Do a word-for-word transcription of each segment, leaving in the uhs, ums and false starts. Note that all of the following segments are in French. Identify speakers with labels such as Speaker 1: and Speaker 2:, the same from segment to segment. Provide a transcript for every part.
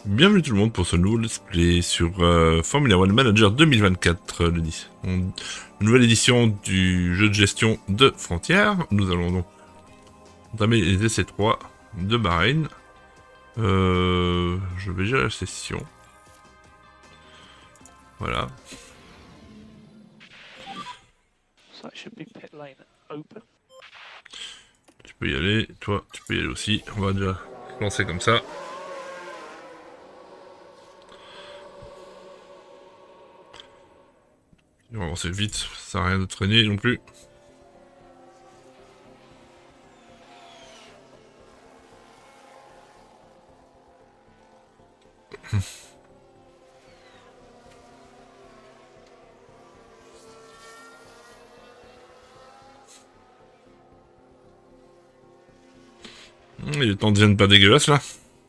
Speaker 1: Bienvenue tout le monde pour ce nouveau let's play sur euh, Formula One Manager deux mille vingt-quatre, euh, l'édition- une nouvelle édition du jeu de gestion de Frontières. Nous allons donc entamer les essais trois de Bahreïn. Euh, je vais gérer la session. Voilà.
Speaker 2: So it should be pit lane open.
Speaker 1: Tu peux y aller, toi tu peux y aller aussi. On va déjà lancer comme ça. On va avancer vite, ça sert à rien de traîner non plus. Les temps deviennent pas dégueulasses là.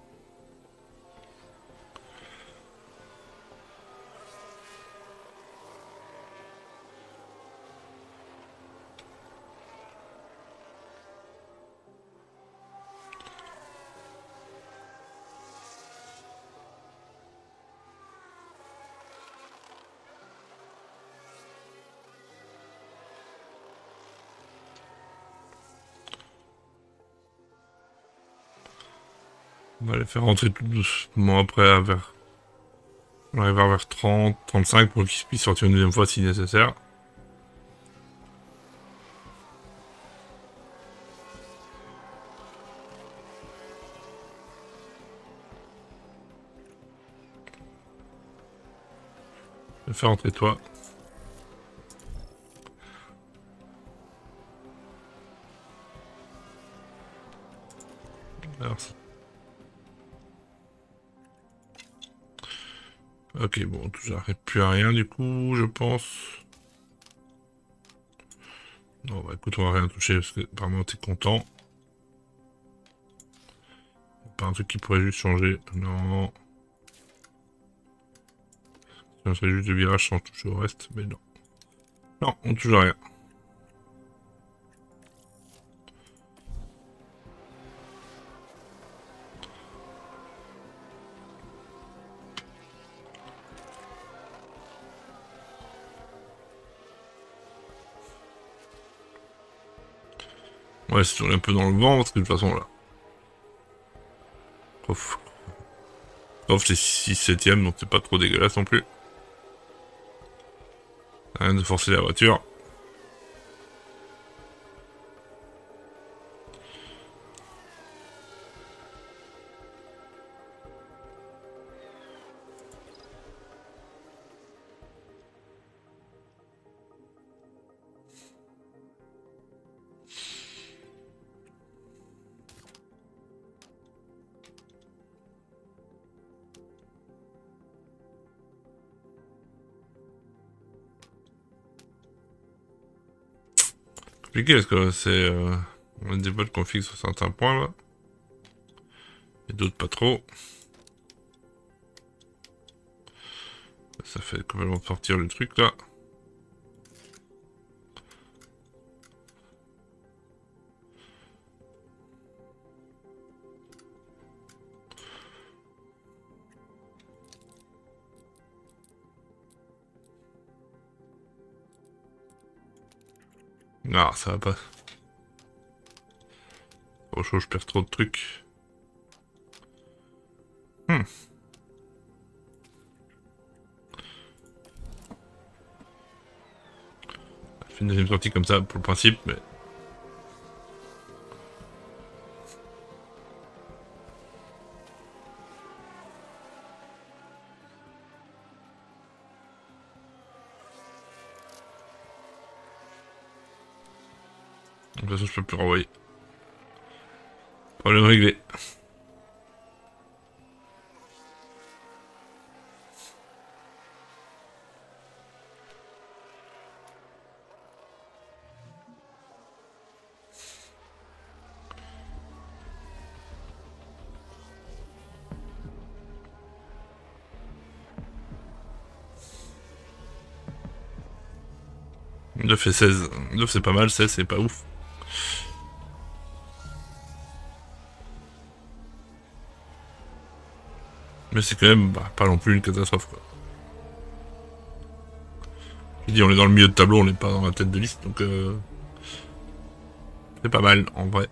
Speaker 1: On va les faire rentrer tout doucement après à vers... On arrivera vers trente, trente-cinq pour qu'ils puissent sortir une deuxième fois si nécessaire. Je vais faire rentrer toi. Alors, ok, bon, j'arrête plus à rien du coup, je pense. Non, bah écoute, on va rien toucher parce que apparemment t'es content. Pas un truc qui pourrait juste changer. Non. Ça serait juste le virage sans toucher au reste, mais non. Non, on touche à rien. Ouais, c'est tourné un peu dans le vent parce que de toute façon là. Ouf. Sauf c'est six septième, donc c'est pas trop dégueulasse non plus. Rien de forcer la voiture. Compliqué parce que c'est... Euh, on a des bots qu'on fixe sur certains points là. Et d'autres pas trop. Ça fait complètement sortir le truc là. Non, ça va pas. Trop chaud, je perds trop de trucs. Hmm. Je fais une deuxième sortie comme ça pour le principe, mais... De toute façon, je peux plus renvoyer. Problème réglé. neuf et seize. neuf c'est pas mal, seize c'est pas ouf. Mais c'est quand même bah, pas non plus une catastrophe, quoi. Je dis, on est dans le milieu de tableau, on n'est pas dans la tête de liste, donc euh, c'est pas mal, en vrai.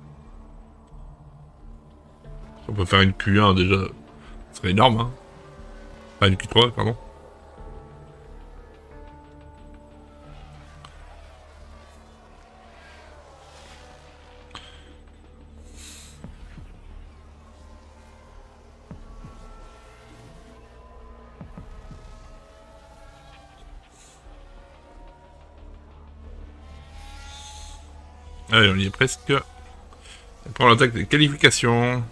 Speaker 1: On peut faire une Q un déjà, ce serait énorme, hein. Pas une Q trois, pardon. Allez, on y est presque. Après, on attaque des qualifications.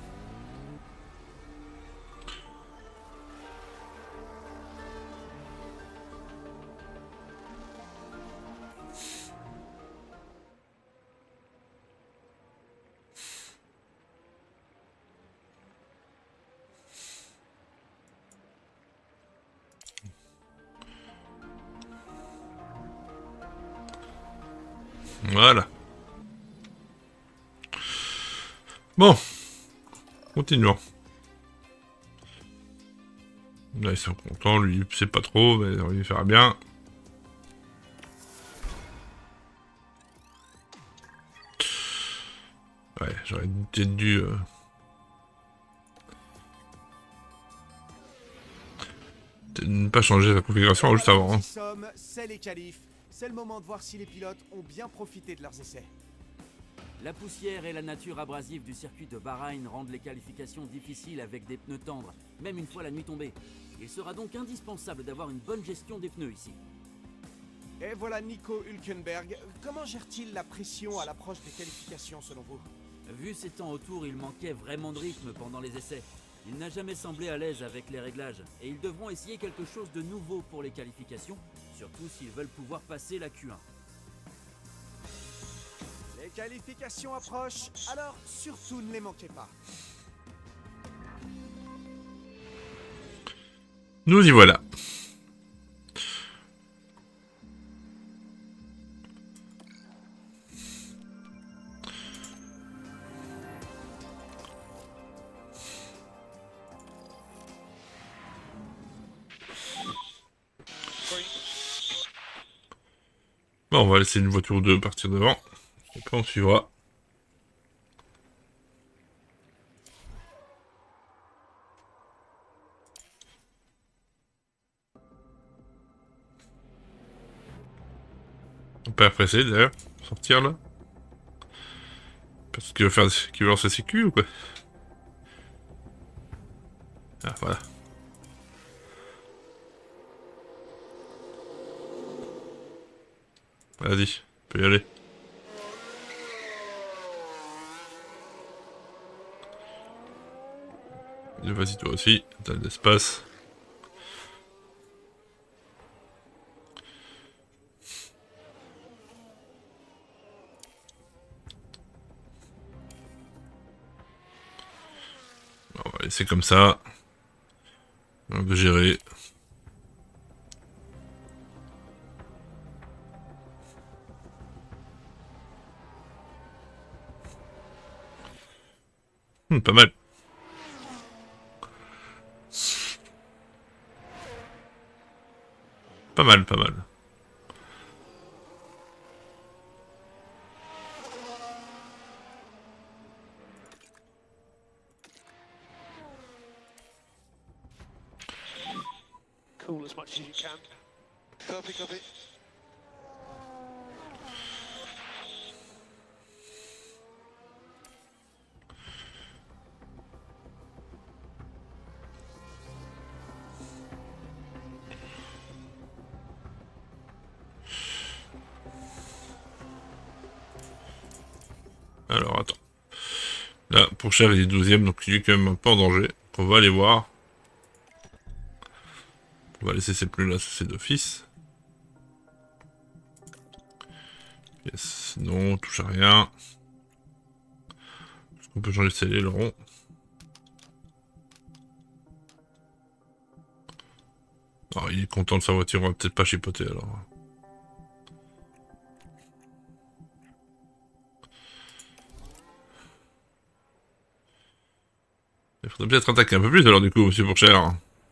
Speaker 1: Voilà. Bon. Continuons. Là, ils sont contents, lui, c'est pas trop, mais on lui fera bien. Ouais, j'aurais peut-être dû... Euh... ne pas changer la configuration juste avant. Hein.
Speaker 3: C'est les qualifs. C'est le moment de voir si les pilotes ont bien profité de leurs essais.
Speaker 4: La poussière et la nature abrasive du circuit de Bahreïn rendent les qualifications difficiles avec des pneus tendres, même une fois la nuit tombée. Il sera donc indispensable d'avoir une bonne gestion des pneus ici.
Speaker 3: Et voilà Nico Hülkenberg. Comment gère-t-il la pression à l'approche des qualifications selon vous?
Speaker 4: Vu ses temps autour, il manquait vraiment de rythme pendant les essais. Il n'a jamais semblé à l'aise avec les réglages, et ils devront essayer quelque chose de nouveau pour les qualifications, surtout s'ils veulent pouvoir passer la Q un.
Speaker 3: Les qualifications approchent, alors surtout ne les manquez pas.
Speaker 1: Nous y voilà. Bon, on va laisser une voiture deux partir devant. Et puis on suivra. On peut presser d'ailleurs, sortir là. Parce qu'il veut faire qu'il veut lancer ses culs ou quoi? Ah voilà. Vas-y, on peut y aller. Vas-y toi aussi, t'as de l'espace. On va laisser comme ça. On va gérer. Hmm, pas mal. Pas mal, pas mal.
Speaker 2: Cool as much as you can.
Speaker 5: Copy, copy.
Speaker 1: Alors attends. Là, pour Cher il est douzième, donc il est quand même un peu en danger. On va aller voir. On va laisser ces pneus là, c'est d'office. Yes, non, on touche à rien. Est-ce qu'on peut changer de scellé, le rond? Oh, il est content de sa voiture, on va peut-être pas chipoter alors. Il faudrait peut-être attaquer un peu plus alors du coup, monsieur Pourchère.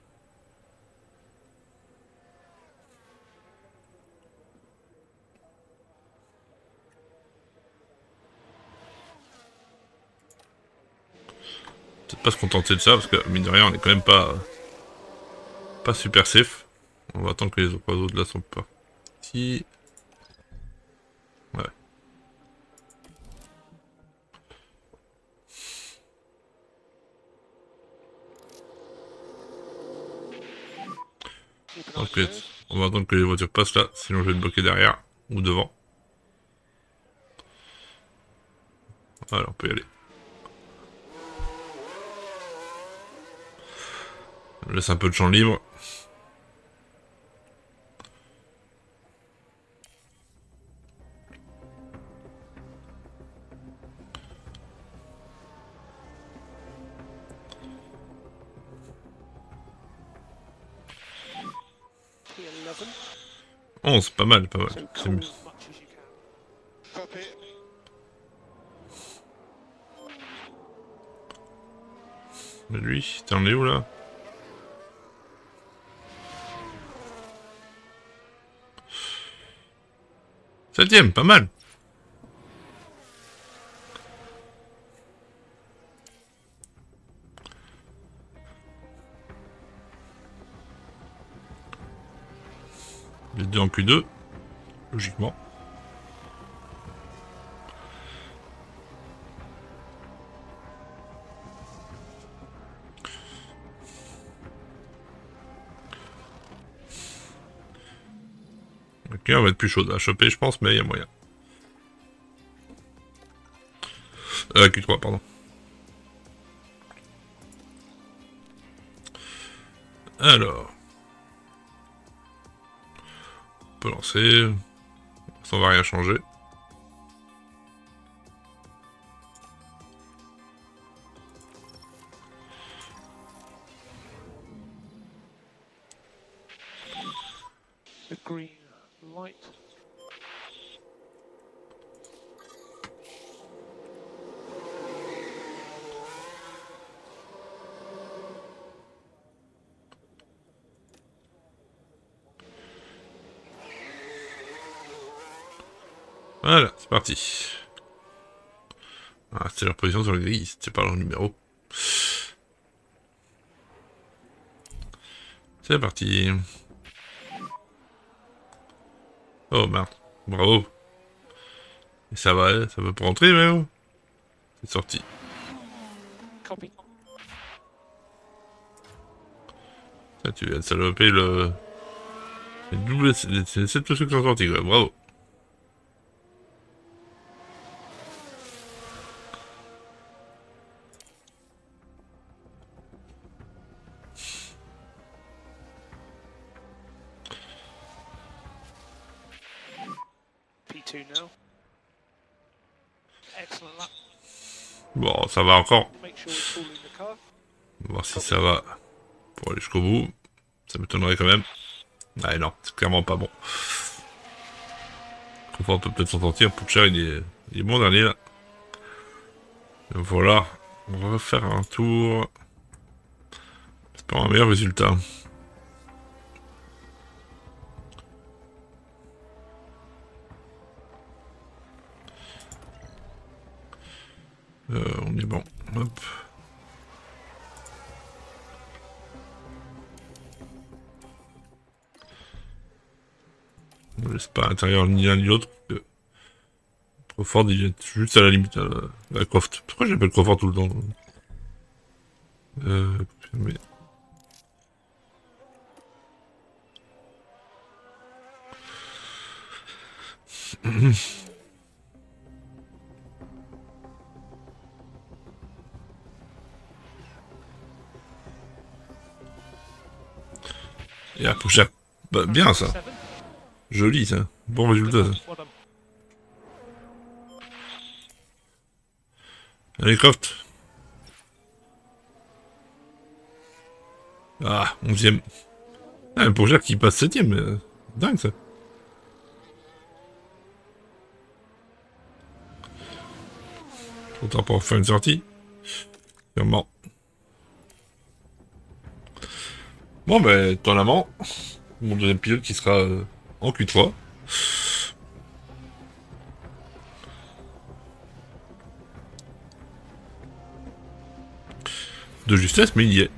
Speaker 1: Peut-être pas se contenter de ça, parce que mine de rien, on est quand même pas... pas super safe. On va attendre que les autres oiseaux de là sont pas... Ici... Ouais. Ok, on va attendre que les voitures passent là, sinon je vais être bloqué derrière, ou devant. Voilà, on peut y aller. Je laisse un peu de champ libre.
Speaker 2: P eleven.
Speaker 1: onze, pas mal, pas mal.
Speaker 2: So
Speaker 1: C'est
Speaker 2: cool
Speaker 1: mieux.
Speaker 2: as much as you can. Copy.
Speaker 1: Mais lui, t'en es où là? Septième, pas mal. Les deux en Q deux, logiquement. Ok, on va être plus chaud à choper, je pense, mais il y a moyen. Euh, Q trois, pardon. Alors. On peut lancer. Ça va rien changer.
Speaker 2: The green light.
Speaker 1: Voilà, c'est parti. Ah, c'est leur position sur le grille, c'était pas leur numéro. C'est parti. Oh merde, bravo. Et ça va, ça va pour rentrer, mais oh. C'est sorti.
Speaker 2: Copy.
Speaker 1: Ça, tu viens de saloper le... C'est double... C'est sept trucs qui sont sortis, quoi, bravo.
Speaker 2: P two now. Excellent lap.
Speaker 1: Bon, ça va encore.
Speaker 2: Make sure we're pulling the car.
Speaker 1: On va voir si ça va pour aller jusqu'au bout. Ça m'étonnerait quand même. Ah non, c'est clairement pas bon. On peut peut-être s'en sortir. Pourchère, il est... il est bon dernier là. Et voilà. On va refaire un tour. J'espère un meilleur résultat. Euh, on est bon. Hop. On ne laisse pas à l'intérieur ni l'un ni l'autre. Trop fort, il est juste à la limite. À la, à Croft. Pourquoi j'appelle Crawford tout le temps? Euh. Mais... Et pour chaque... Bah, bien ça.
Speaker 2: Seven.
Speaker 1: Joli ça. Bon résultat ça.
Speaker 2: Well done.
Speaker 1: Allez Croft. Ah, onzième. Ah, pour Jacques qui passe septième. Euh, dingue ça. Trop tard pour faire une sortie. Sûrement. Bon, ben, étonnamment, mon deuxième pilote qui sera euh, en Q trois. De justesse, mais il y est.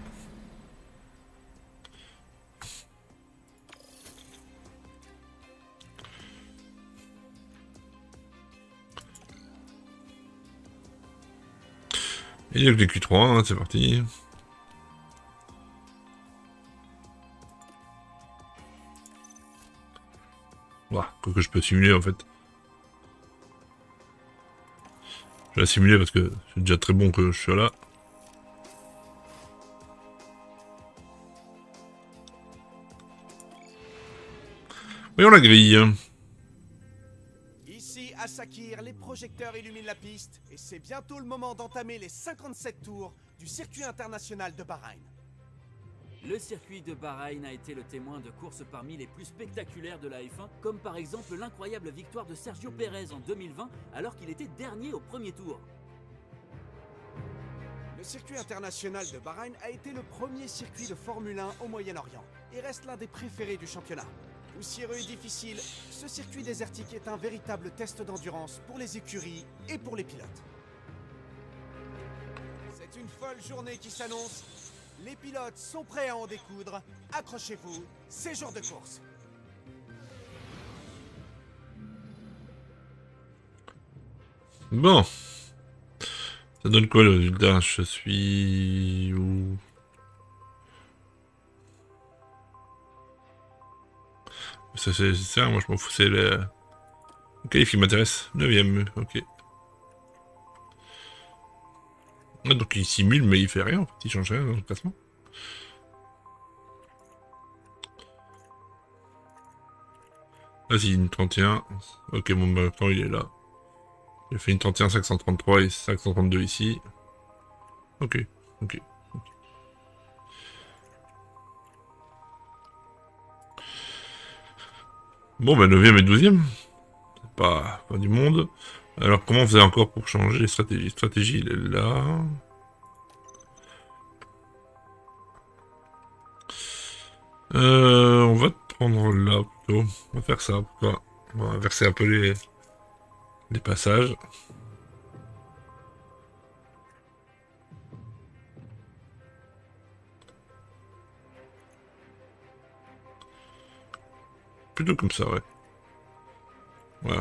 Speaker 1: Il y a que les Q trois, hein, c'est parti. Ouah, quoi que je peux simuler en fait. Je vais la simuler parce que c'est déjà très bon que je sois là. Voyons la grille.
Speaker 3: Ici, à Sakir, les projecteurs illuminent la piste et c'est bientôt le moment d'entamer les cinquante-sept tours du circuit international de Bahreïn.
Speaker 4: Le circuit de Bahreïn a été le témoin de courses parmi les plus spectaculaires de la F un, comme par exemple l'incroyable victoire de Sergio Pérez en deux mille vingt alors qu'il était dernier au premier tour.
Speaker 3: Le circuit international de Bahreïn a été le premier circuit de Formule un au Moyen-Orient et reste l'un des préférés du championnat. Poussiéreux et difficile, ce circuit désertique est un véritable test d'endurance pour les écuries et pour les pilotes. C'est une folle journée qui s'annonce. Les pilotes sont prêts à en découdre. Accrochez-vous, c'est jour de course.
Speaker 1: Bon. Ça donne quoi le résultat? Je suis... où? Ça c'est ça, moi je m'en fous, c'est le... le qualif qui m'intéresse. neuvième, ok. Ah, donc il simule mais il fait rien en fait, il change rien dans le classement. Vas-y, une trente et un. Ok, bon, bah, maintenant il est là. Il a fait une trente et un, cinq cent trente-trois et cinq cent trente-deux ici. Ok, ok. ok. Bon, bah, neuvième et douzième. C'est pas, pas du monde. Alors, comment on faisait encore pour changer les stratégies? Stratégie, il est là. Euh, on va te prendre là, plutôt. On va faire ça. Pourquoi? On va inverser un peu les, les passages. Plutôt comme ça, ouais. Voilà.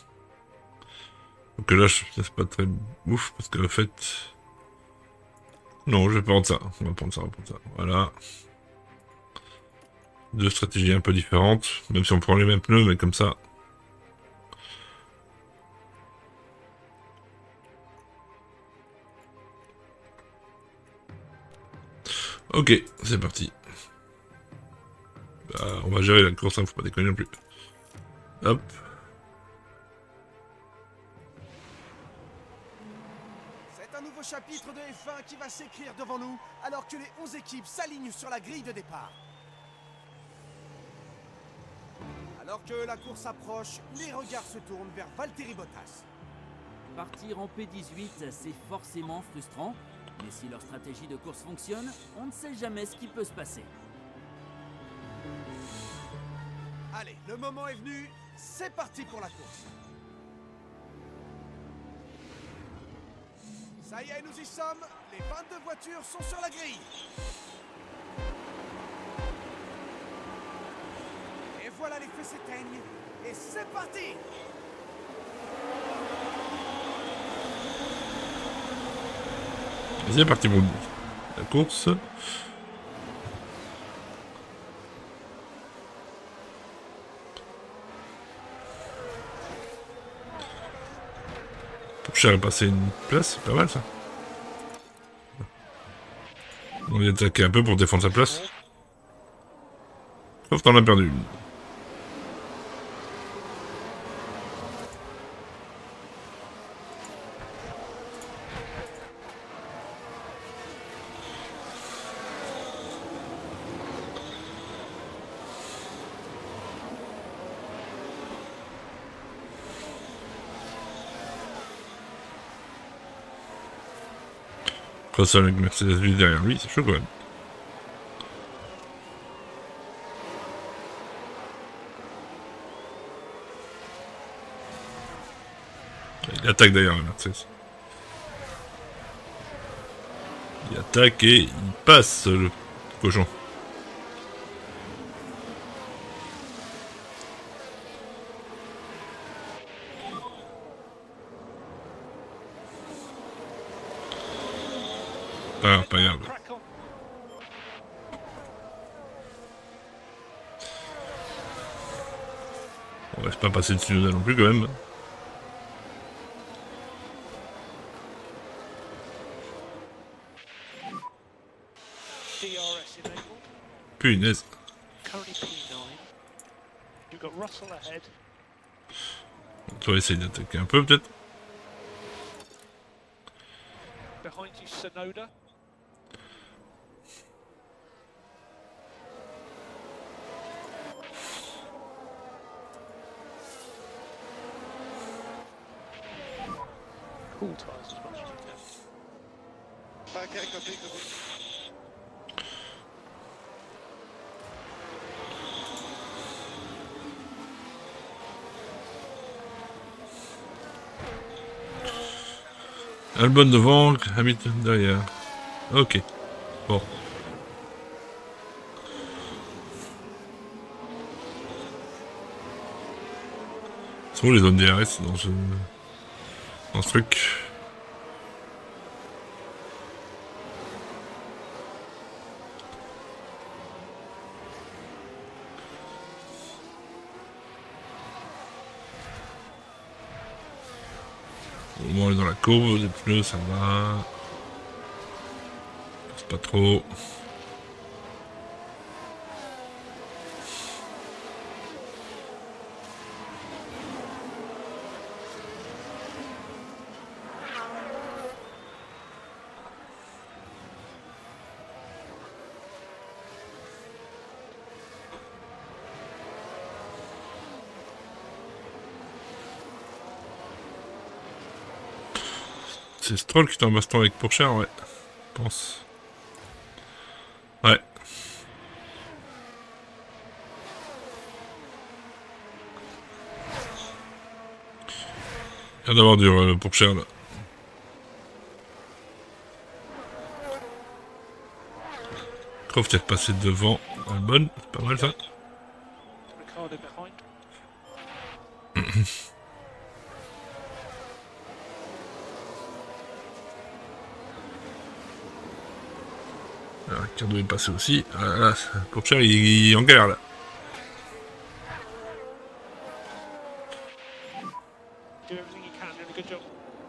Speaker 1: Donc là, je c'est pas très ouf, parce que en fait... Non, je vais prendre ça. On va prendre ça, on va prendre ça. Voilà. Deux stratégies un peu différentes, même si on prend les mêmes pneus, mais comme ça. Ok, c'est parti. Bah, on va gérer la course, hein, faut pas déconner non plus. Hop.
Speaker 3: C'est un nouveau chapitre de F un qui va s'écrire devant nous alors que les onze équipes s'alignent sur la grille de départ. Alors que la course approche, les regards se tournent vers Valtteri Bottas.
Speaker 4: Partir en P dix-huit, c'est forcément frustrant, mais si leur stratégie de course fonctionne, on ne sait jamais ce qui peut se passer.
Speaker 3: Allez, le moment est venu, c'est parti pour la course. Ça y est, nous y sommes, les vingt-deux voitures sont sur la grille. Et voilà, les feux s'éteignent, et c'est parti.
Speaker 1: C'est parti pour la course. J'ai passé une place, c'est pas mal ça. On va attaquer un peu pour défendre sa place. Sauf t'en as perdu une. Russell avec Mercedes juste derrière lui, c'est chaud quand même. Il attaque d'ailleurs, la Mercedes. Il attaque et il passe le cochon. Ah, pas grave.
Speaker 2: Crack on.
Speaker 1: On va pas passer dessus non plus quand même.
Speaker 2: D R S enabled.
Speaker 1: Punaise.
Speaker 2: Currently P nine. You've got Russell ahead.
Speaker 1: On va essayer d'attaquer un peu peut-être.
Speaker 2: Behind you, Sonoda. Cool tyres as much as you can.
Speaker 5: Okay, copy, copy.
Speaker 1: Albon devant, Hamilton derrière. Ok. Bon. C'est où les zones D R S dans ce... dans ce truc? Au moins on est dans la courbe, les pneus ça va. C'est pas trop. C'est Stroll qui est en baston avec Pourchaire, ouais. Je pense. Ouais. Il vient d'avoir dur euh, Pourchaire là. Croft est repassé devant Albon, c'est pas mal ça.
Speaker 2: Ricardo behind.
Speaker 1: Alors, Ricardo est passé aussi. Ah, là, Pourchaire il, il est en galère là.
Speaker 2: Do everything you can, doing a good job.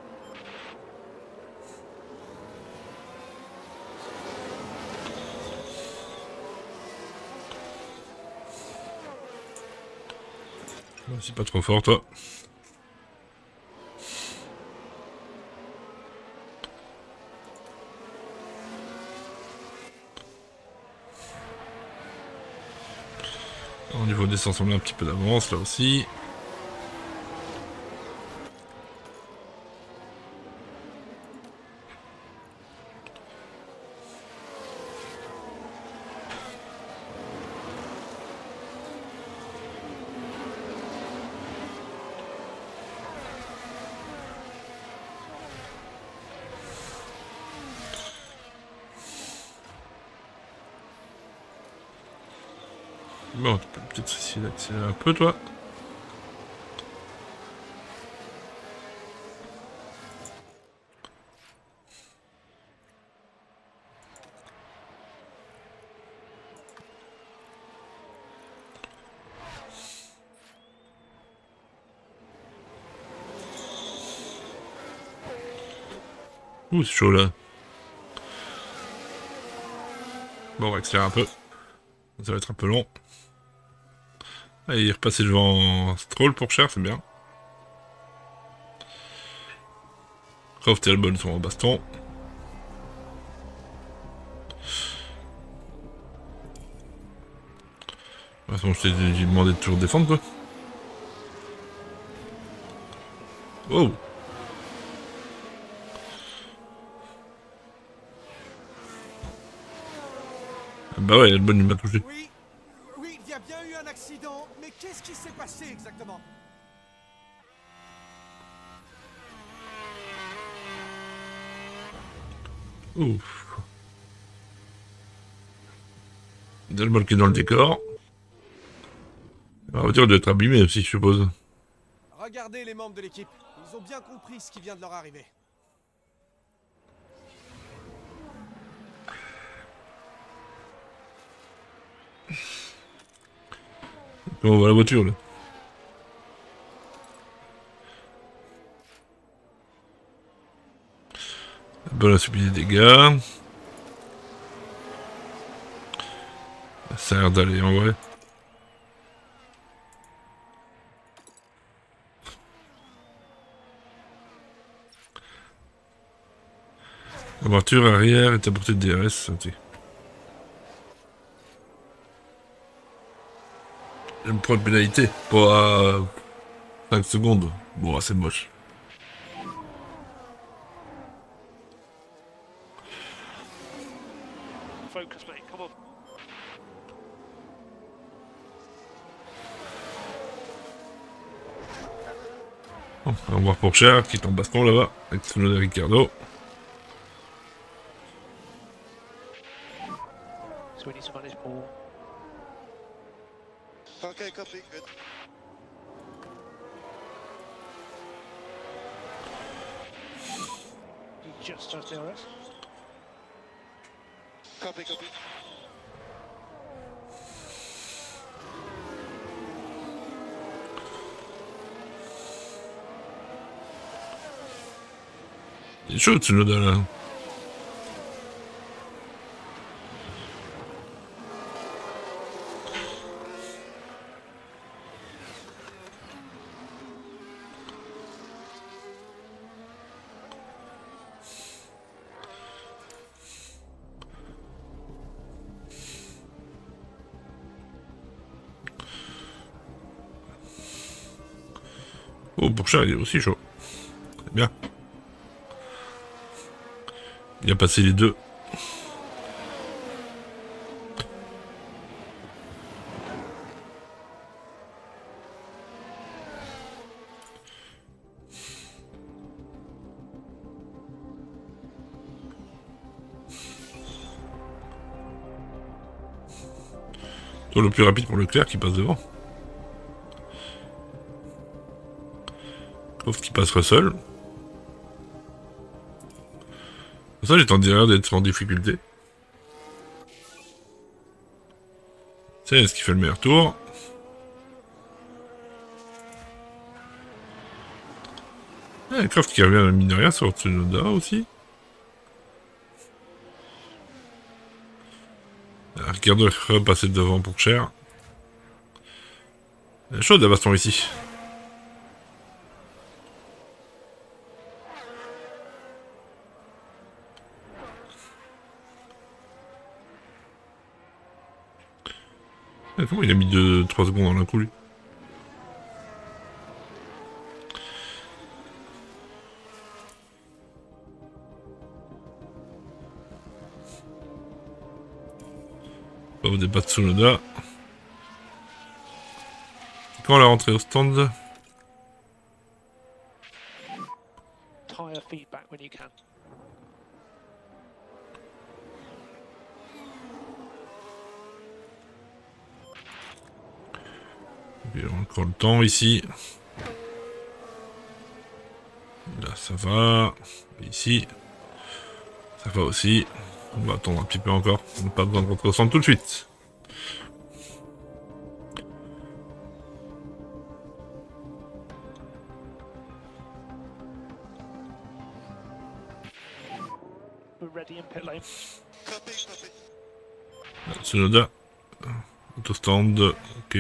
Speaker 1: C'est pas trop fort toi. Au niveau des sens, on a un petit peu d'avance là aussi. Bon, tu peux peut-être essayer d'accélérer un peu, toi. Ouh, c'est chaud, là. Bon, on va accélérer un peu. Ça va être un peu long. Ah, il est repassé devant Stroll pour cher, c'est bien. Croft et Albon sont en baston. De toute façon, je t'ai demandé de toujours défendre, quoi. Oh! Bah ouais, Albon il m'a touché.
Speaker 3: Oui, oui, il y a bien eu un accident, mais qu'est-ce qui s'est passé exactement?
Speaker 1: Ouf. Il y a le qui est dans le décor. La voiture doit être abîmée aussi, je suppose.
Speaker 3: Regardez les membres de l'équipe. Ils ont bien compris ce qui vient de leur arriver.
Speaker 1: Comment on voit la voiture là? Bon, a subi des dégâts. Ça a l'air d'aller en vrai. La voiture arrière est à portée de D R S. Okay. Je me prends une pénalité pour euh, cinq secondes. Bon, c'est moche.
Speaker 2: Focus, mate. Come on.
Speaker 1: Bon, on va voir pour Cher qui est en baston là-bas avec Tsunoda et Ricardo.
Speaker 2: So we need to manage ball.
Speaker 5: Okay, copy, good.
Speaker 2: You just touched D R S.
Speaker 5: Copy, copy.
Speaker 1: Il est chaud Tsunoda là. Oh, pour Cher, il est aussi chaud. C'est bien. Il a passé les deux. Toi, le plus rapide pour Leclerc qui passe devant. Sauf qu'il passe Russell. Ça, j'ai tenté d'être en difficulté. C'est est-ce qu'il fait le meilleur tour? Ah, Croft qui revient à mine de rien sur Tsunoda aussi. Ah, Ricardo est repassé devant pour Cher. Il est chaud de la baston ici. Comment il a mis deux trois secondes dans la coup lui? Pas au débat de Tsunoda. Quand la rentrée au stand?
Speaker 2: Tire feedback when you can.
Speaker 1: Il y a encore le temps ici. Là ça va. Ici. Ça va aussi. On va attendre un petit peu encore. On n'a pas besoin de rentrer au centre tout de suite.
Speaker 2: We're ready in pit lane.
Speaker 5: Copy, copy.
Speaker 1: Tsunoda. Autostand. Ok.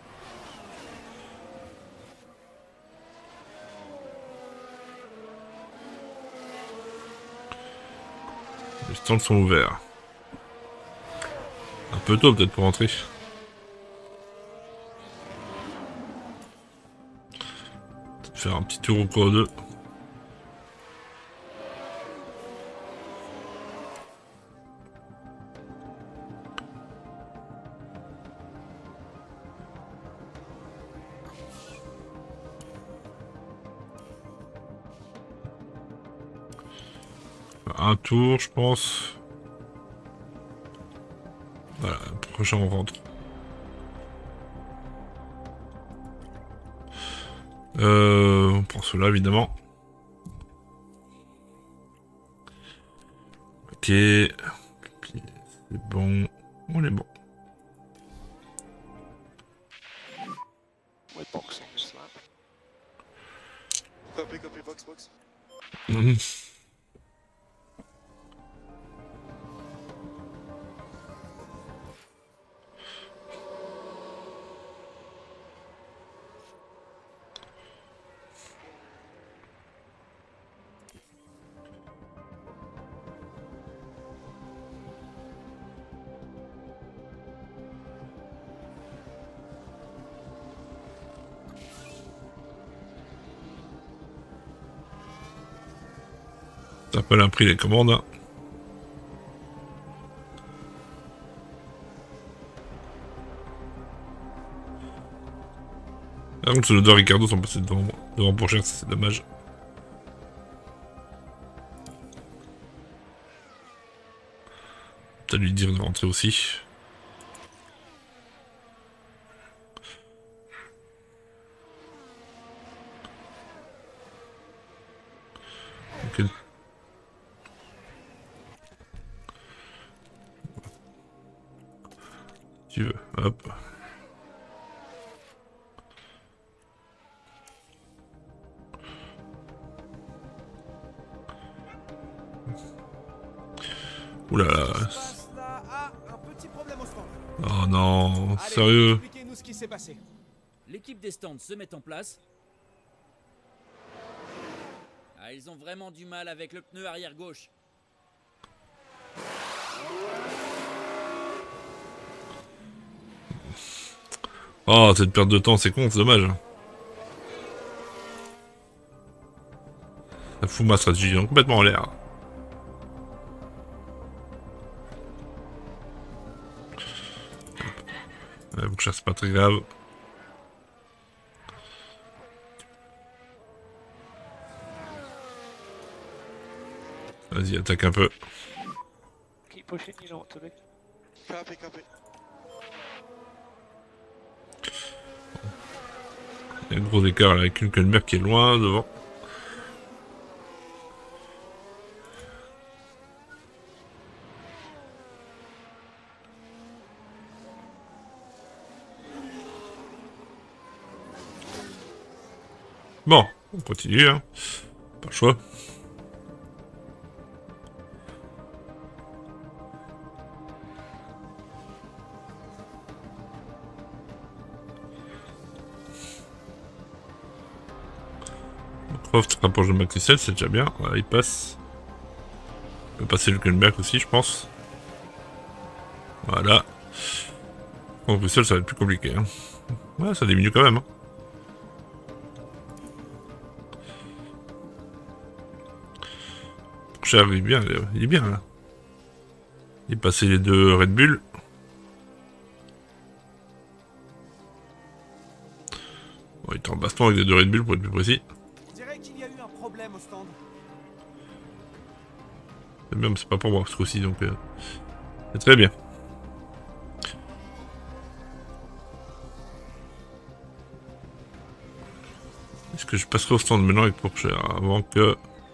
Speaker 1: Les stands sont ouverts. Un peu tôt peut-être pour rentrer. Peut-être faire un petit tour au cours deux. Un tour, je pense. Voilà, prochain on rentre. Euh, on prend cela évidemment. Ok. C'est bon. On est bon.
Speaker 2: We're boxing slap.
Speaker 5: Copy, copy, box, box.
Speaker 1: Mhm. Ça peut l'impris les commandes. Hein. Par contre, le deux Ricardo sont passés devant, devant pour cher, c'est dommage. Peut-être lui dire de rentrer aussi. Ok. Tu veux, hop. Oula là.
Speaker 3: Passe là. Ah, un petit problème au stand.
Speaker 1: Oh non,
Speaker 3: Allez,
Speaker 1: sérieux.
Speaker 3: expliquez-nous ce qui s'est passé.
Speaker 4: L'équipe des stands se met en place. Ah, ils ont vraiment du mal avec le pneu arrière gauche.
Speaker 1: Oh, cette perte de temps, c'est con, c'est dommage. Ça fout ma stratégie hein, complètement en l'air. Ouais, donc ça c'est pas très grave. Vas-y, attaque un peu.
Speaker 2: Keep pushing, you know what to do.
Speaker 5: Copy, copy.
Speaker 1: Il y a un gros écart là, avec une Hülkenberg qui est loin devant. Bon, on continue, hein. Pas le choix. Croft se rapproche de Maxwell, c'est déjà bien. Voilà, il passe. Il peut passer le Hülkenberg aussi, je pense. Voilà. En Bruxelles, ça va être plus compliqué. Hein. Ouais, ça diminue quand même. Hein. Cher, il est bien, il est bien là. Il est passé les deux Red Bull. Bon, il est en baston avec les deux Red Bull pour être plus précis.
Speaker 3: On dirait qu'il y a eu un problème au stand.
Speaker 1: C'est bien, mais c'est pas pour moi ce coup-ci, donc euh, c'est très bien. Est-ce que je passerai au stand maintenant avec Porsche avant que...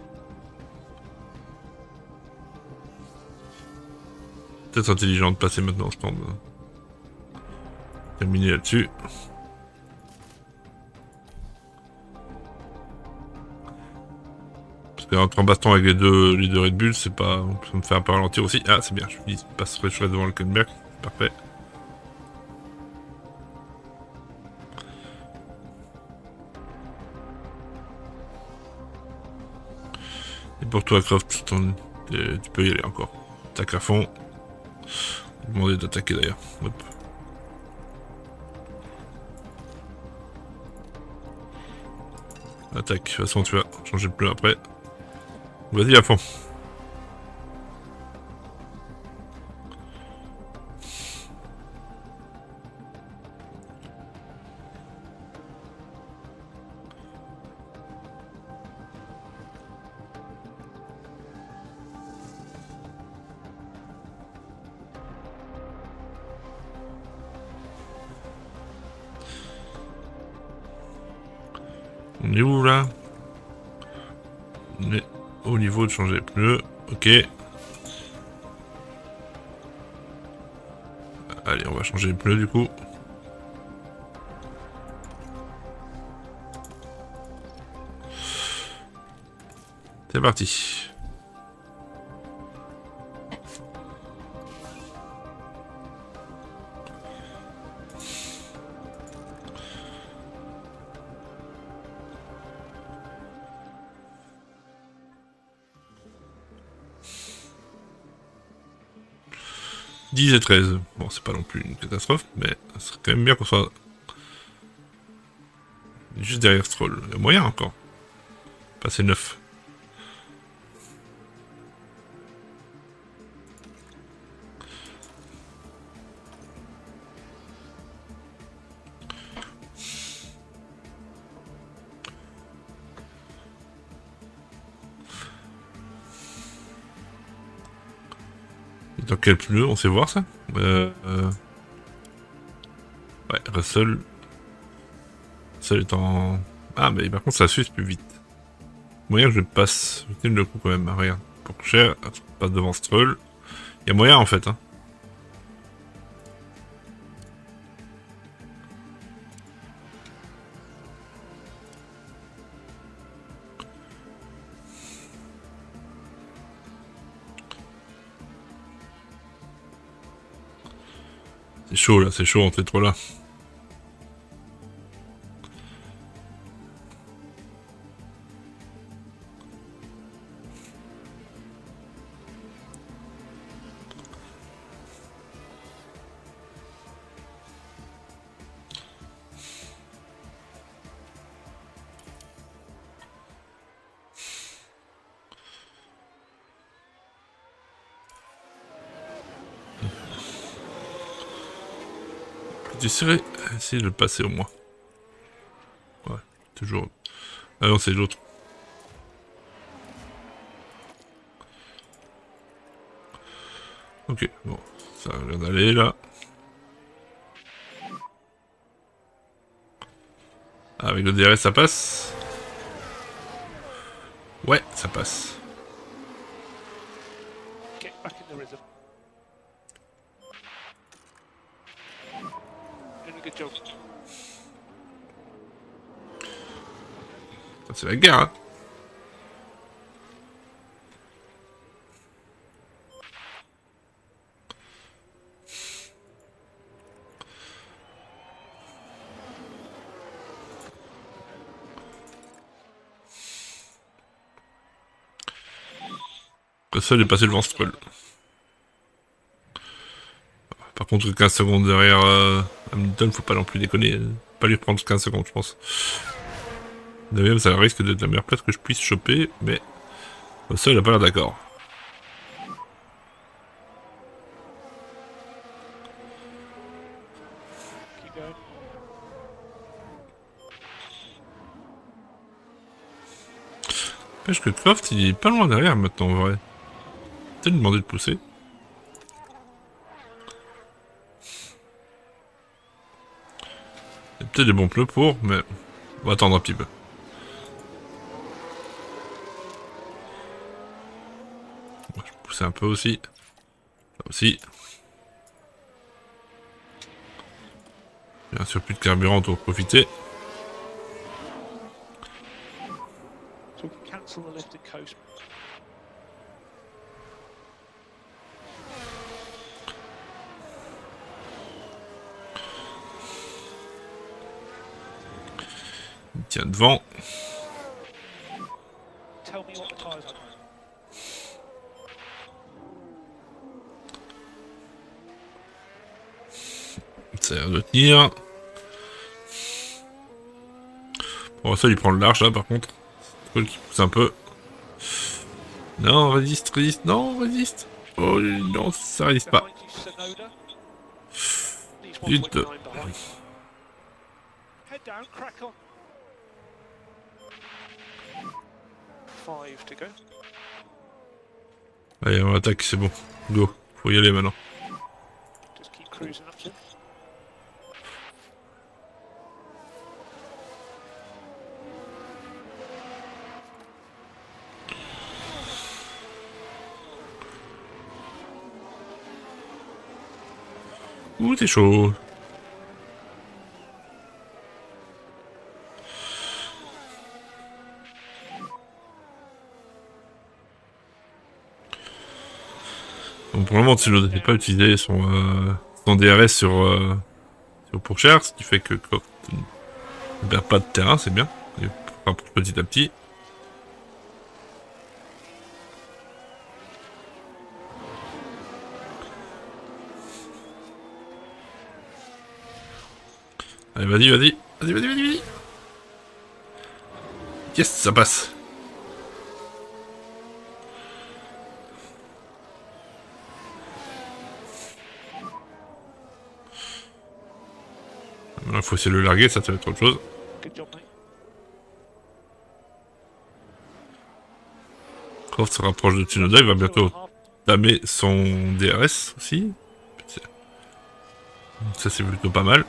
Speaker 1: Peut-être intelligent de passer maintenant au stand. Terminer là-dessus. Parce qu'entrer en baston avec les deux, les deux Red Bull, c'est pas... Ça me fait un peu ralentir aussi. Ah, c'est bien, je me dis, passerai, je serai devant le Hülkenberg. Parfait. Et pour toi, Croft, ton, tu peux y aller encore. Attaque à fond. Demander d'attaquer d'ailleurs. Hop. Attaque, de toute façon tu vas changer de pneu après. Vas-y à fond. On est où là? On est au niveau de changer les pneus. Ok. Allez, on va changer les pneus du coup. C'est parti. dix et treize. Bon, c'est pas non plus une catastrophe, mais ce serait quand même bien qu'on soit juste derrière Stroll. Il y a moyen encore. Passer neuf. Dans quel pneu? On sait voir ça? euh, euh... Ouais, Russell. Russell est en... Ah, mais par contre, ça suit plus vite. Moyen que je passe. Je tiens le coup quand même. Regarde. Pour cher, je passe devant Stroll. Il y a moyen en fait. Hein. C'est chaud là, c'est chaud entre les trois là. J'essaierai essayer de le passer au moins. Ouais, toujours. Ah non, c'est l'autre. Ok, bon, ça a l'air d'aller là. Ah, avec le D R S ça passe. Ouais, ça passe.
Speaker 2: Get back in the rhythm. Doing a good job.
Speaker 1: C'est la guerre, hein. Russell est passé devant Stroll. Par contre, quinze secondes derrière euh, Hamilton, faut pas non plus déconner. Pas lui prendre quinze secondes, je pense. De même, ça risque d'être la meilleure place que je puisse choper, mais Russell a pas l'air d'accord.
Speaker 2: Keep going.
Speaker 1: Parce que Croft, il est pas loin derrière maintenant, en vrai. Peut-être lui demander de pousser. Il y a peut-être des bons pneus pour, mais on va attendre un petit peu. Je vais pousser un peu aussi. Là aussi. Bien sûr, plus de carburant, on doit profiter.
Speaker 2: So we can cancel the lift and coast.
Speaker 1: Il tient devant.
Speaker 2: Tell me what the tyres are.
Speaker 1: Ça a l'air de tenir. Bon, ça, il prend le large là par contre. Paul qui pousse un peu. Non, résiste, résiste, non, résiste. Oh non, ça résiste pas.
Speaker 2: Behind you, Sonoda. Needs
Speaker 1: Vite.
Speaker 2: one point nine behind. Head down, crack on. Five to go.
Speaker 1: Allez, on attaque, c'est bon. Go. Faut y aller maintenant.
Speaker 2: Just keep cruising up to.
Speaker 1: Ouh, t'es chaud. Donc pour le moment, Tsunoda n'a pas utilisé son, euh, son D R S sur, euh, sur Pourchère, ce qui fait que Croft ne perd pas de terrain, c'est bien. Il rapproche petit à petit. Allez, vas-y, vas-y. Vas-y, vas-y, vas-y, vas-y. Yes, ça passe. Il faut essayer de le larguer, ça, ça va être autre chose.
Speaker 2: Good job, mate.
Speaker 1: Croft se rapproche de Tsunoda, il va bientôt tamer son D R S aussi. Ça, c'est plutôt pas mal.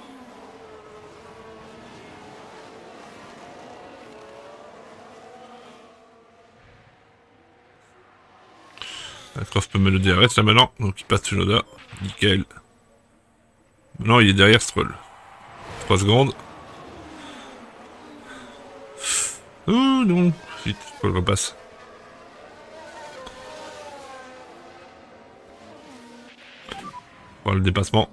Speaker 1: Croft peut mettre le D R S là maintenant, donc il passe Tsunoda. Nickel. Maintenant, il est derrière Stroll. trois secondes. Oh non. Vite, Stroll repasse. Voilà le dépassement.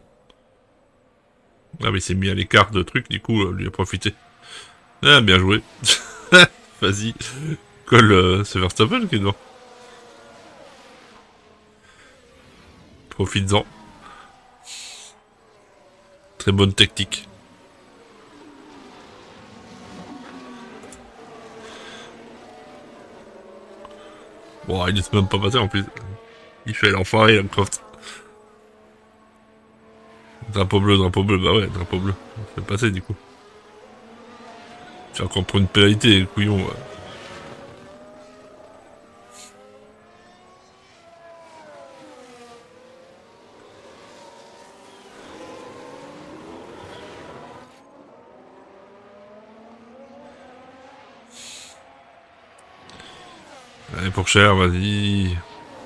Speaker 1: Ah mais il s'est mis à l'écart de trucs, du coup, euh, lui a profité. Ah, bien joué. Vas-y. Colle euh, ce Verstappen qui est devant. Profites-en. Très bonne technique. Bon, il ne se même pas passé en plus. Il fait l'enfoiré, la Croft. Drapeau bleu, drapeau bleu, bah ouais, drapeau bleu. On fait passer du coup. Tu vas encore prendre une pénalité, couillon. Ouais. Allez, pour cher, vas-y.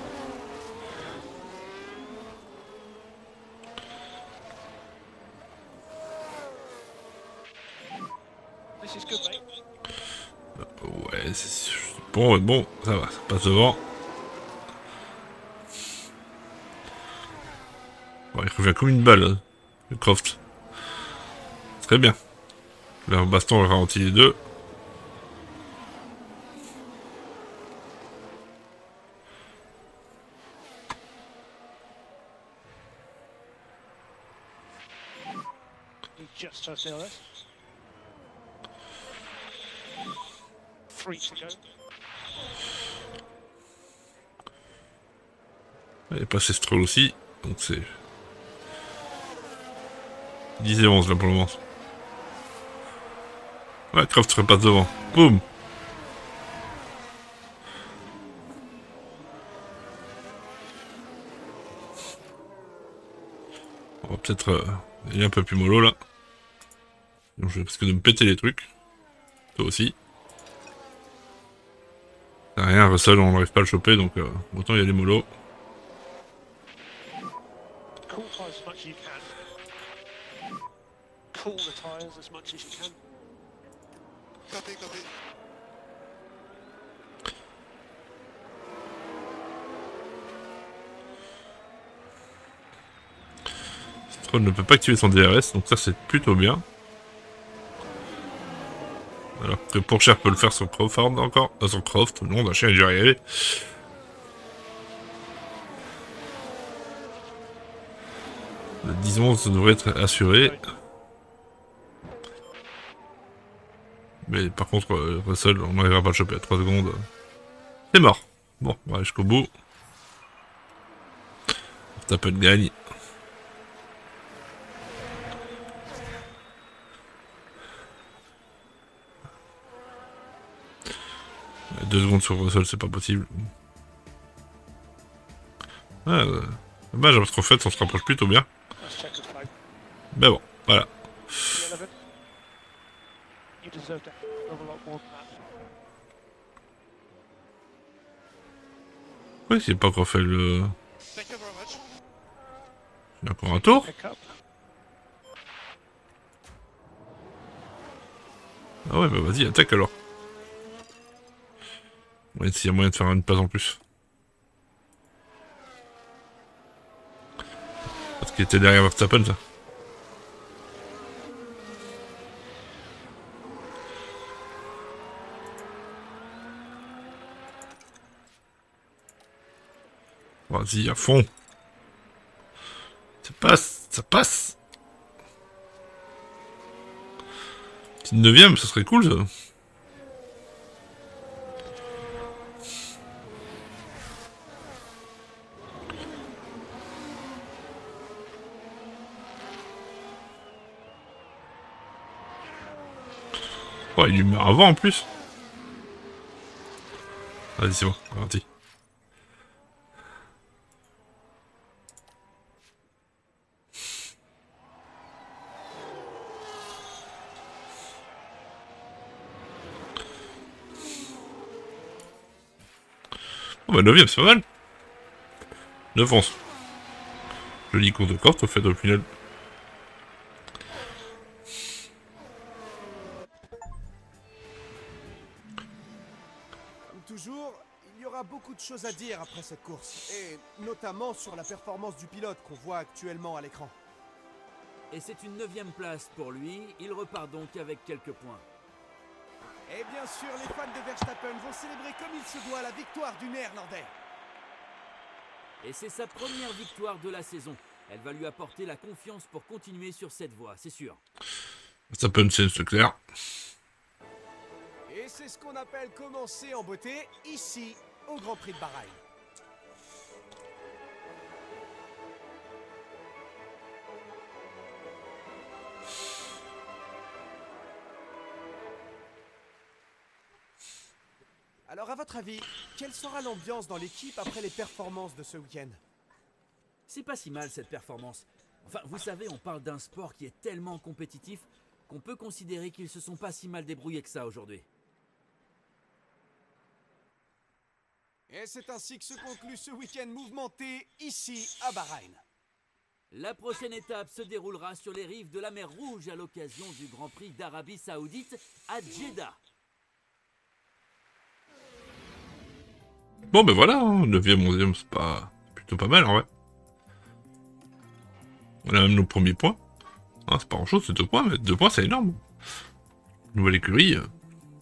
Speaker 2: This is good, mate.
Speaker 1: Ouais, c'est bon, bon, ça va, ça passe devant. Bon, il revient comme une balle, hein, le Croft. Très bien. Là, baston ralentit les deux.
Speaker 2: He just touched the rest. Three to go.
Speaker 1: Il est passé Stroll aussi, donc c'est dix et onze là pour le moment. Ouais, Croft repasse devant. Boum. On va peut-être euh, aller un peu plus mollo là. Donc, je risque de me péter les trucs. Toi aussi. T'as rien, Russell, on n'arrive pas à le choper, donc euh, autant y aller mollo.
Speaker 2: Cool tyres as much as you can. Cool the tyres as much as you can.
Speaker 5: Copy, copy.
Speaker 1: Stroll ne peut pas activer son D R S, donc ça c'est plutôt bien. Alors que Pourchère peut le faire sur Crawford encore. Euh, sur Croft, non, d'un chien, il y arriver. Le dix onze devrait être assuré. Mais par contre, euh, Russell, on n'arrivera pas à le choper à trois secondes. C'est mort. Bon, on va aller jusqu'au bout. Verstappen gagne. Deux secondes sur Russell, c'est pas possible. Ah, euh, dommage, parce qu'en fait, on se rapproche plutôt bien.
Speaker 2: That's checkered flag.
Speaker 1: Mais bon, voilà.
Speaker 2: The eleven. You deserve to have a lot more than that.
Speaker 1: Oui, c'est pas encore fait le...
Speaker 5: Thank you very much.
Speaker 1: Il y a encore un tour.
Speaker 2: Pick up.
Speaker 1: Ah ouais, bah vas-y, attaque alors. Ouais, s'il y a moyen de faire une passe en plus. Parce qu'il était derrière Verstappen, ça. Vas-y, à fond. Ça passe, ça passe. Petite neuvième, ça serait cool, ça. Oh, il lui met avant en plus. Vas-y, c'est bon, c'est parti. Oh bah neuvième, c'est pas mal. neuf onze. Joli cours de corde au fait au final.
Speaker 3: Comme toujours, il y aura beaucoup de choses à dire après cette course, et notamment sur la performance du pilote qu'on voit actuellement à l'écran.
Speaker 4: Et c'est une neuvième place pour lui, il repart donc avec quelques points.
Speaker 3: Et bien sûr, les fans de Verstappen vont célébrer comme il se doit la victoire du Néerlandais.
Speaker 4: Et c'est sa première victoire de la saison. Elle va lui apporter la confiance pour continuer sur cette voie, c'est sûr.
Speaker 1: Verstappen, c'est clair.
Speaker 3: Et c'est ce qu'on appelle commencer en beauté, ici, au Grand Prix de Bahreïn. Alors à votre avis, quelle sera l'ambiance dans l'équipe après les performances de ce week-end?
Speaker 4: C'est pas si mal cette performance. Enfin, vous savez, on parle d'un sport qui est tellement compétitif qu'on peut considérer qu'ils se sont pas si mal débrouillés que ça aujourd'hui.
Speaker 3: Et c'est ainsi que se conclut ce week-end mouvementé, ici, à Bahreïn.
Speaker 4: La prochaine étape se déroulera sur les rives de la mer Rouge à l'occasion du Grand Prix d'Arabie Saoudite à Jeddah.
Speaker 1: Bon ben voilà, hein, neuvième, onzième, c'est pas plutôt pas mal en vrai. On a même nos premiers points. Hein, c'est pas grand chose, c'est deux points, mais deux points c'est énorme. Nouvelle écurie. euh.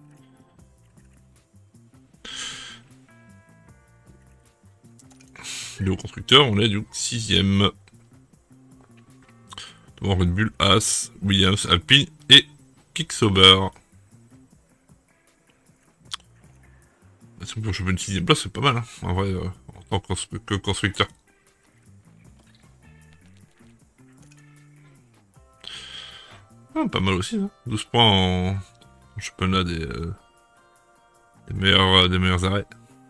Speaker 1: Le constructeur, on est du sixième. Devant Red Bull, Haas, Williams, Alpine et Kicksauber. Si on peut choper une sixième place, c'est pas mal, hein, en vrai, euh, en tant que, que constructeur. Ah, pas mal aussi, hein. douze points en, en championnat des, euh, des, meilleurs, euh, des meilleurs arrêts.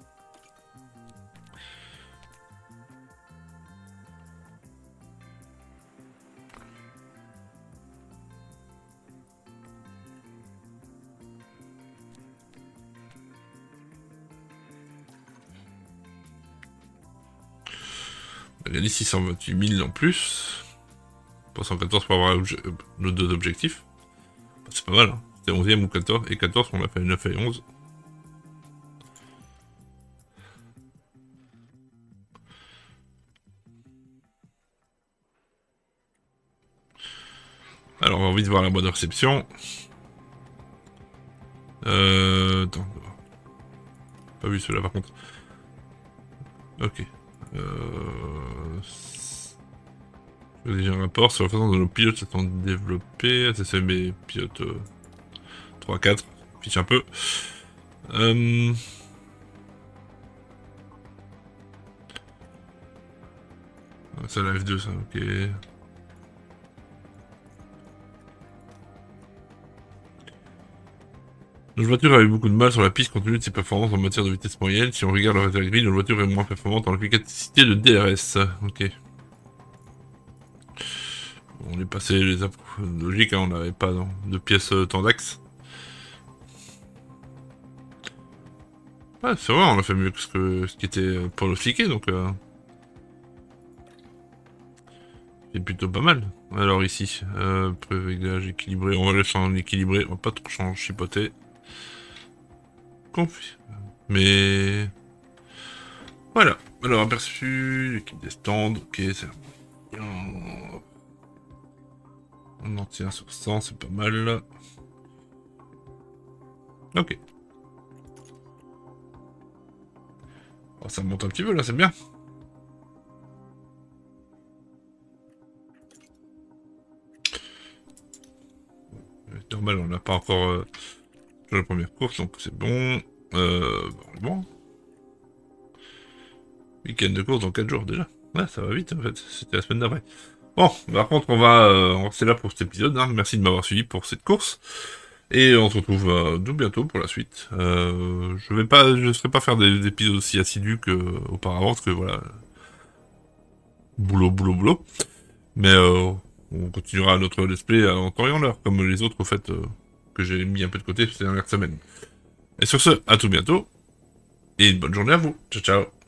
Speaker 1: On a gagné six cent vingt-huit mille en plus. trois cent quatorze pour avoir nos deux objectifs. C'est pas mal, hein. C'était onzième ou quatorze. Et quatorze, on a fait neuf et onze. Alors, on a envie de voir la boîte de réception. Euh... Attends. Pas vu cela par contre. Ok. Euh... J'ai déjà un rapport sur la façon dont nos pilotes se sont développés. C'est ça, mes pilotes euh, trois quatre. Fiche un peu. Euh... C'est la F deux, ça, ok. Notre voiture a eu beaucoup de mal sur la piste compte tenu de ses performances en matière de vitesse moyenne. Si on regarde le reste de la grille, notre voiture est moins performante en efficacité de D R S. Ok. On est passé les apps logiques, hein, on n'avait pas non, de pièces euh, temps d'axe. Ouais, c'est vrai, on a fait mieux que ce, que, ce qui était pronostiqué, donc... Euh... C'est plutôt pas mal. Alors ici, euh, pré-réglage équilibré, on va laisser en équilibré, on va pas trop changer, chipoter. Confus. Mais... Voilà. Alors aperçu, l'équipe des stands, ok, c'est... On en tient sur cent, c'est pas mal. Ok. Oh, ça monte un petit peu là, c'est bien. Normal, on n'a pas encore euh, sur la première course, donc c'est bon. Euh, bon. Week-end de course dans quatre jours déjà. Ouais, ça va vite en fait, c'était la semaine d'après. Bon, par contre, on va euh, on rester là pour cet épisode. Hein. Merci de m'avoir suivi pour cette course. Et on se retrouve euh, tout bientôt pour la suite. Euh, je vais pas, je ne serai pas faire des, des épisodes aussi assidus qu'auparavant, parce que voilà, boulot, boulot, boulot. Mais euh, on continuera notre let's play en temps et en heure, comme les autres au fait euh, que j'ai mis un peu de côté ces dernières semaines. Et sur ce, à tout bientôt, et une bonne journée à vous. Ciao, ciao.